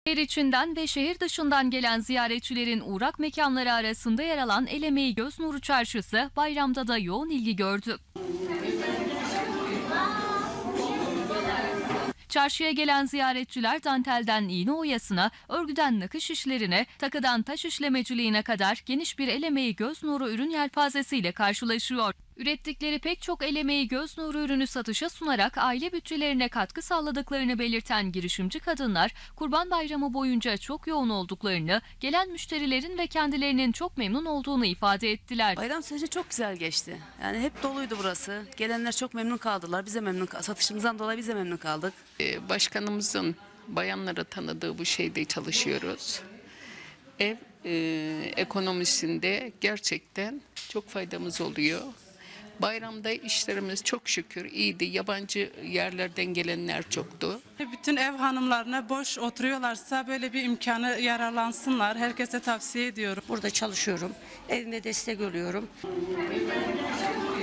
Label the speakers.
Speaker 1: Şehir içinden ve şehir dışından gelen ziyaretçilerin uğrak mekanları arasında yer alan El Emeği Göz Nuru Çarşısı bayramda da yoğun ilgi gördü. Çarşıya gelen ziyaretçiler dantelden iğne oyasına, örgüden nakış işlerine, takıdan taş işlemeciliğine kadar geniş bir el emeği göz nuru ürün yelpazesiyle karşılaşıyor. Ürettikleri pek çok el emeği göz nuru ürünü satışa sunarak aile bütçelerine katkı sağladıklarını belirten girişimci kadınlar, Kurban Bayramı boyunca çok yoğun olduklarını, gelen müşterilerin ve kendilerinin çok memnun olduğunu ifade ettiler.
Speaker 2: Bayram süreci çok güzel geçti. Yani hep doluydu burası. Gelenler çok memnun kaldılar. Biz de memnun kaldık. Satışımızdan dolayı biz de memnun kaldık.
Speaker 3: Başkanımızın bayanlara tanıdığı bu şeyde çalışıyoruz. Ev ekonomisinde gerçekten çok faydamız oluyor. Bayramda işlerimiz çok şükür iyiydi. Yabancı yerlerden gelenler çoktu.
Speaker 4: Bütün ev hanımlarına boş oturuyorlarsa böyle bir imkanı yararlansınlar. Herkese tavsiye ediyorum.
Speaker 5: Burada çalışıyorum. Evime destek oluyorum.